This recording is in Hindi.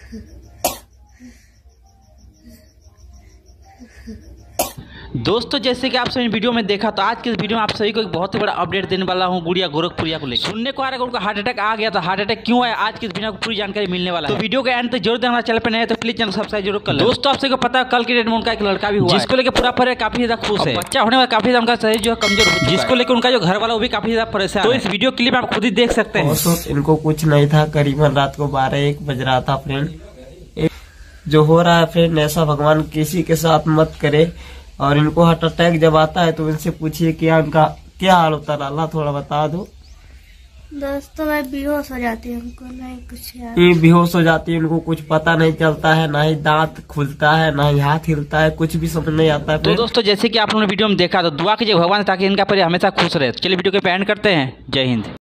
दोस्तों जैसे कि आप सभी वीडियो में देखा, तो आज के इस वीडियो में आप सभी को एक बहुत ही बड़ा अपडेट देने वाला हूं गुड़िया गोरखपुरिया को लेकर। सुनने को आ रहा है उनका हार्ट अटैक आ गया था। हार्ट अटैक क्यों है, आज के इस वीडियो को पूरी जानकारी मिलने वाला है, तो वीडियो के एंड तक जरूर देना। हमारे चैनल पर नए तो प्लीज चैनल सब्सक्राइब जरूर कर लो। दोस्तों आप सभी को पता है कल की डेट में उनका एक लड़का भी हुआ, जिसको लेकर पूरा परिवार काफी ज्यादा खुश है। बच्चा होने वाला काफी ज्यादा उनका शरीर जो है कमजोर हो, जिसको लेकर उनका जो घर वाला वो भी काफी ज्यादा परेशान। तो इस वीडियो क्लिप आप खुद ही देख सकते हैं। इनको कुछ नहीं था, करीबन रात को 12-1 बज रहा था। फ्रेंड जो हो रहा है फ्रेंड, ऐसा भगवान किसी के साथ मत करे। और इनको हार्ट अटैक जब आता है तो इनसे पूछिए कि इनका क्या हाल होता है। अल्लाह थोड़ा बता दो। दोस्तों मैं बेहोश हो जाती हूँ, उनको नहीं कुछ याद। ये बेहोश हो जाती है, इनको कुछ पता नहीं चलता है, ना ही दांत खुलता है, ना ही हाथ हिलता है, कुछ भी समझ नहीं आता है। तो दोस्तों जैसे कि आप लोगों ने वीडियो में देखा, तो दुआ कीजिए भगवान ताकि इनका परिवार हमेशा खुश रहे। चलिए वीडियो के एंड करते हैं। जय हिंद।